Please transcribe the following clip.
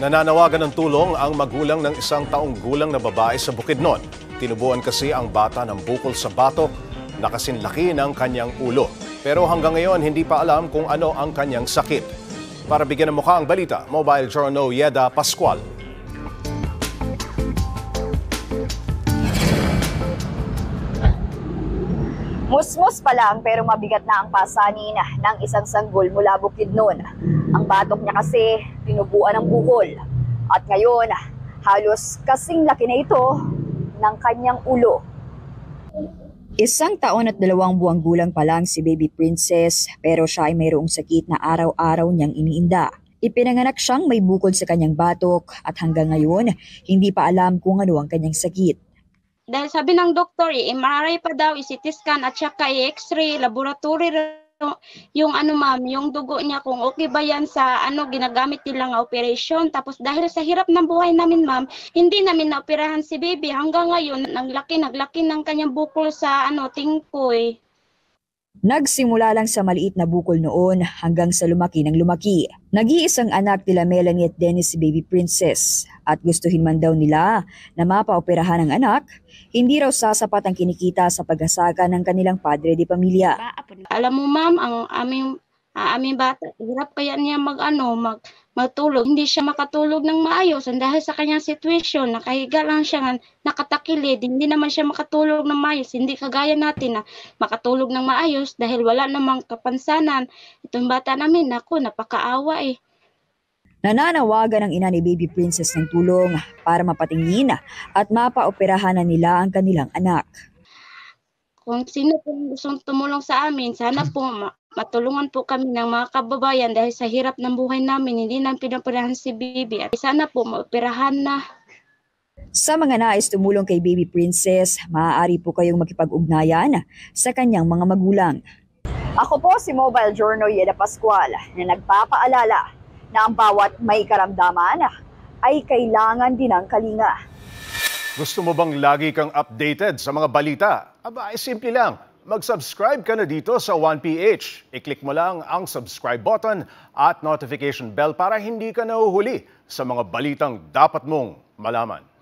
Nananawagan ng tulong ang magulang ng isang taong gulang na babae sa Bukidnon. Tinubuan kasi ang bata ng bukol sa batok na kasinlaki ng kanyang ulo. Pero hanggang ngayon hindi pa alam kung ano ang kanyang sakit. Para bigyan ng mukha ang balita, Mobile Journal Yeda Pascual. Musmos pa lang pero mabigat na ang pasanin ng isang sanggol mula Bukidnon. Ang batok niya kasi tinubuan ng bukol. At ngayon, halos kasing laki na ito ng kanyang ulo. Isang taon at 2 buwang gulang pa lang si Baby Princess pero siya ay mayroong sakit na araw-araw niyang iniinda. Ipinanganak siyang may bukol sa kanyang batok at hanggang ngayon hindi pa alam kung ano ang kanyang sakit. Dahil sabi ng doktor, MRI pa daw, CT scan at saka X-ray, laboratory yung ma'am, yung dugo niya kung okay ba yan sa ginagamit nilang operation. Tapos dahil sa hirap ng buhay namin ma'am, hindi namin naoperahan si baby. Hanggang ngayon, naglaki ng kanyang bukol sa tingkoy. Nagsimula lang sa maliit na bukol noon hanggang sa lumaki ng lumaki. Nag-iisang anak nila Melanie at Dennis si Baby Princess at gustuhin man daw nila na mapaoperahan ang anak, hindi raw sasapat ang kinikita sa pag-asaka ng kanilang padre de pamilya. Alam mo ma'am, ang aming bata, hirap kaya niya matulog. Hindi siya makatulog ng maayos dahil sa kanyang sitwasyon. Nakahiga lang siya, nakatakilid. Hindi naman siya makatulog ng maayos. Hindi kagaya natin na makatulog ng maayos dahil wala namang kapansanan. Itong bata namin, napakaawa eh. Nananawagan ang ina ni Baby Princess ng tulong para mapatingin at mapaoperahan na nila ang kanilang anak. Kung sino po gustong tumulong sa amin, sana po matulungan po kami ng mga kababayan dahil sa hirap ng buhay namin, hindi namin pinapirahan si Baby at sana po maoperahan na. Sa mga nais tumulong kay Baby Princess, maaari po kayong makipag-ugnayan sa kanyang mga magulang. Ako po si Mobile Journal Yeda Pascual na nagpapaalala na ang bawat may karamdaman ay kailangan din ng kalinga. Gusto mo bang lagi kang updated sa mga balita? Aba, ay simple lang. Mag-subscribe ka na dito sa 1PH. I-click mo lang ang subscribe button at notification bell para hindi ka nahuhuli sa mga balitang dapat mong malaman.